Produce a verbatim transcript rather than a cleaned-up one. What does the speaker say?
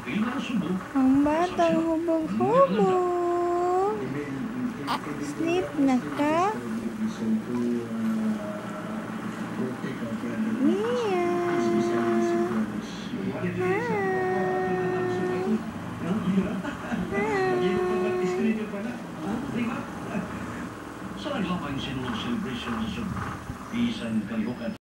Ang batang hubog-hubog. Sleep na ka? Mia. Sa naglaman sinunog celebration sa bisan kalihukan.